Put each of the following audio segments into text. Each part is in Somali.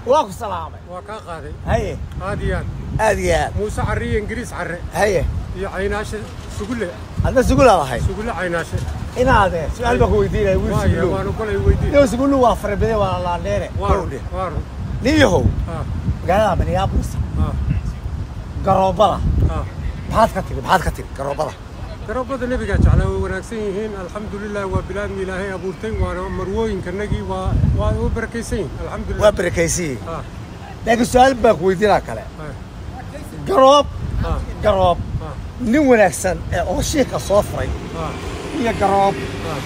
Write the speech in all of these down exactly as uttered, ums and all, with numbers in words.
واكو سلامة وكا قادي هي هاديان هاديان موسى عري انجليز عري هي يا عيناش سقول هذا سقول الله هي سقول عيناش إن هذا سؤال بقول يدينا يقول وايا سقول وانا كل يودي يو سقول له وافر بدي ولا لا نيره وار وار ليه هو اه قال من يابلس اه قروبلا اه بحاد كتير بحاد كتير قروبلا قرابada nabiga jeclaa way wanaagsan yihiin alxamdulillaah waa bilaad ilaahay abuurtay waana marwooyin kanagi waa waa u barakaysan alxamdulillaah waa barakaysan ah laakiin su'aal baa ku weydiinaa kale garoob ah garoob nin wanaagsan oo sheeka soo furay ah iyo garoob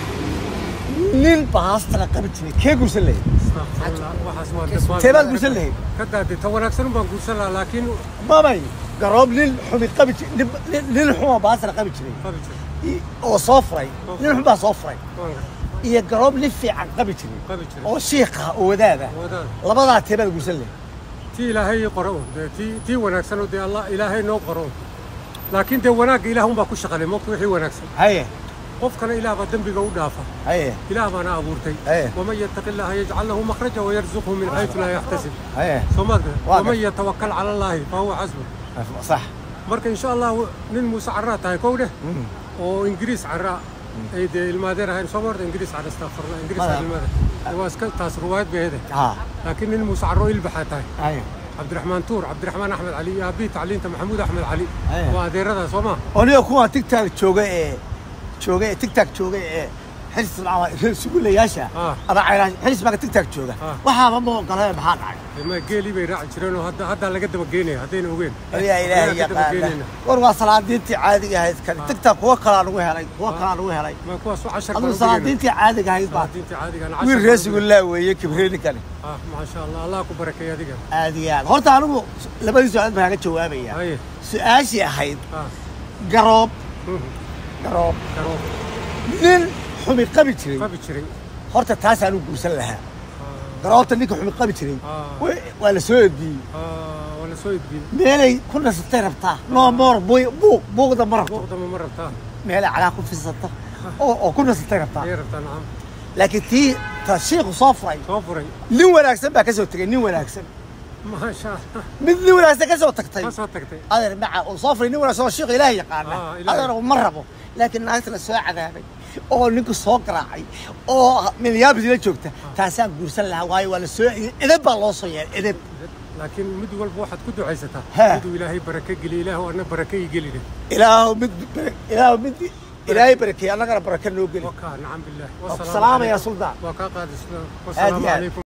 nin baastana qabi jiray kee guursan lahayd waxaas waa dabaan teebaad guursan lahayd ka daadii ta wanaagsan baan guursan lahaa laakiin mamay garoob nin xumi qabi jiray nin xuma baastana qabi jiray qabi jiray oo soo furay nin xun baa soo furay iyo garoob nin fiican qabi jiray qabi jiray oo sheeka oo wadaada labadaa teebaad guursan lahayd tii ilaahay qoro tii tii wanaagsan oo allah ilaahay noo qoro laakiin de wanaagga ilaah baa ku shaqalay moqto wixii wanaagsan haye qofkana ilaah baa dambiga u dhaafa haye ilaah baana abuurtay waman yattaqillaha yajcal lahu makhraja wayarzuqhu min haythu laa yahtasib haye soomaalka waman yatawakkal cala allahi fahuwa xasbuh صح marka insha allah nin muuse carraa tahay kow dheh oo ingiriis carraa ay dee ilmaadeer ahayn soo marta ingiriis carra astaghfirullah ingiriis carra ilmaadeer waa iska taas ruwaayad bay ahayd laakiin nin muuse carro ilbaxaa tahay عبد الرحمن تور عبد الرحمن احمد علي ابي تعليمته محمود احمد علي واديرada Soomaa oniyo kuwa TikTok jooga ee jooga TikTok jooga ee xirsi lacag suuqlayaasha ada cayran xirsi baa TikTok jooga waxa ma muuqalee maxaa dhacay ma geeli bay raaci jireen oo hadda hadda laga daba geenay hadayna ogeen ya ilaahay ya qaana war waa salaadiintii caadiga ahayd kan TikTok kuwa kala lagu helay kuwa kala lagu helay ma kuwa soo cashar baa salaadiintii caadiga ahayd baa salaadiintii caadiga ana cashar wir rasuulillah weeye kibreen kale ah ma sha Allah Allah ku barakeeyo adiga aadiga horta anigu labadii su'aal baan ka jawaabaya su'aashii ahayd garoob garoob garoob nin xumi qabi jiray qabi jiray horta taas aanu guursan lahaa garoobta ninka xumi qabi jiray waa la soo edbiyey waa la soo edbiyey meelay ku nasatay rabtaa noo moor buuq buuqda ma rabto buuqda ma rabtaa meelay calaa ku fisata oo oo ku nasatay rabtaa ay rabtaa nacam laakiin tii tashiiq soo furay soo furay nin wanaagsan baa ka soo tagay nin wanaagsan ما شاء الله mid nin wanaagsan ka soo tagtay ka soo tagtay adeer maca oo soo furay nin wanaagsan oo sheekh ilaahay yaqaan adeer ma rabo laakiin naagta soo cadaabay oo ninku soo garaacay oo milyaabis la joogta taasaan guursan lahaa waayo waa la soo edeb baa loo soo yeelay edeb laakiin mid walba waxaad ku ducaysataa mid ilaahay baraka geli ilaahu ana baraka geli ilaahu mid ilaahu mid ilaahay barakeeyo annagana baraka noo geli waka nacam billah wasalaam ya suldaan waka qaadisna wasalaam alaykum